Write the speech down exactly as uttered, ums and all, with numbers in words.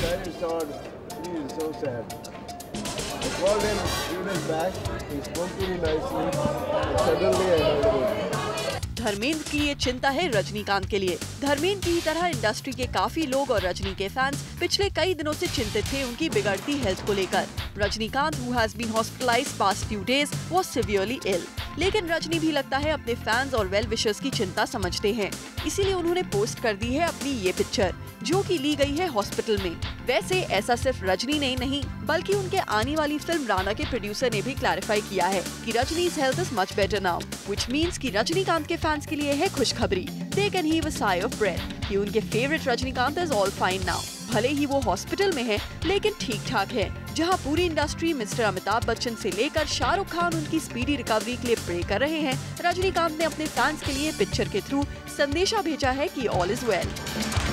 very sad. He is so sad. I called him three days back. He spoke to me nicely. And suddenly I heard about it. Dharmendra की ये चिंता है रजनीकांत के लिए। धर्मेंद्र की तरह इंडस्ट्री के काफी लोग और रजनी के फैंस पिछले कई दिनों से चिंतित थे उनकी बिगड़ती हेल्थ को लेकर। Rajinikanth, who has been hospitalized past few days, was severely ill. लेकिन रजनी भी लगता है अपने फैंस और वेल विशर्स की चिंता समझते हैं, इसीलिए उन्होंने पोस्ट कर दी है अपनी ये पिक्चर, जो कि ली गई है हॉस्पिटल में। वैसे ऐसा सिर्फ रजनी ने नहीं, बल्कि उनके आने वाली फिल्म राणा के प्रोड्यूसर ने भी क्लैरिफाई किया है कि रजनी's health is much better now, which means कि रजनीकांत के फैंस के लिए है खुशखबरी। They can heave a sigh of breath कि उनके favourite Rajinikanth is all fine now। भले ही वो हॉस्पिटल में है, लेकिन ठीक ठाक है। जहां पूरी इंडस्ट्री मिस्टर अमिताभ बच्चन से लेकर शाहरुख खान उनकी स्पीडी रिकवरी के लिए प्रे कर रहे हैं, रजनीकांत ने अपने फैंस के लिए पिक्चर के थ्रू संदेशा भेजा है कि ऑल इज वेल।